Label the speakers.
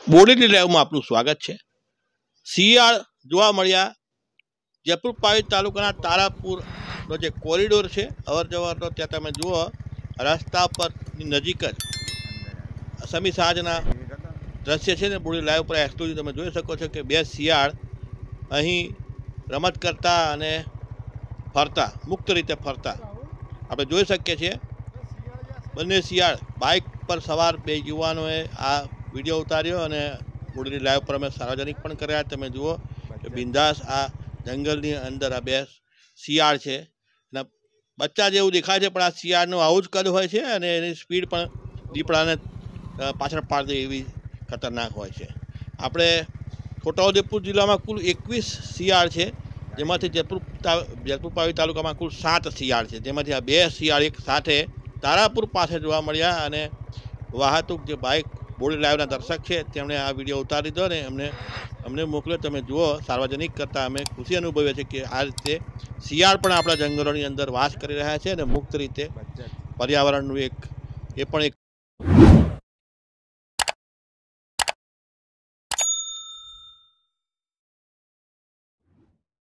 Speaker 1: બોડેલી લાઈવમાં આપનું સ્વાગત છે। શિયાળ જોવા મળ્યા જયપુર પાવી તાલુકાના તારાપુરનો જે કોરિડોર છે અવર જવરનો, ત્યાં તમે જુઓ રસ્તા પરની નજીક જ સમી સાંજના દ્રશ્ય છે ને બોડેલી લાઈવ પર એક્સક્લુઝિવ તમે જોઈ શકો છો કે બે શિયાળ અહીં રમત કરતા અને ફરતા, મુક્ત રીતે ફરતા આપણે જોઈ શકીએ છીએ। બંને શિયાળ બાઇક પર સવાર બે યુવાનોએ આ વિડીયો ઉતાર્યો અને બોડેલી લાઈવ પર અમે સાર્વજનિક પણ કર્યા। તમે જુઓ કે બિંદાસ આ જંગલની અંદર આ બે શિયાળ છે અને બચ્ચા જેવું દેખાય છે, પણ આ શિયાળનું આવું જ કદ હોય છે અને એની સ્પીડ પણ દીપડાને પાછળ પાડી દે એવી ખતરનાક હોય છે। આપણે છોટાઉદેપુર જિલ્લામાં કુલ 21 શિયાળ છે, જેમાંથી જયપુર પાવી તાલુકામાં કુલ 7 શિયાળ છે, જેમાંથી આ બે શિયાળ એક સાથે તારાપુર પાસે જોવા મળ્યા અને વાહતુક જે બાઇક બોડેલી લાઈવના દર્શક છે તેમણે આ વિડીયો ઉતારી દીધો અને અમને મોકલ્યો। તમે જુઓ, સાર્વજનિક કરતાં અમે ખુશી અનુભવીએ છીએ કે આ રીતે શિયાળ પણ આપણા જંગલોની અંદર વાસ કરી રહ્યા છે અને મુક્ત રીતે પર્યાવરણનું એ પણ એક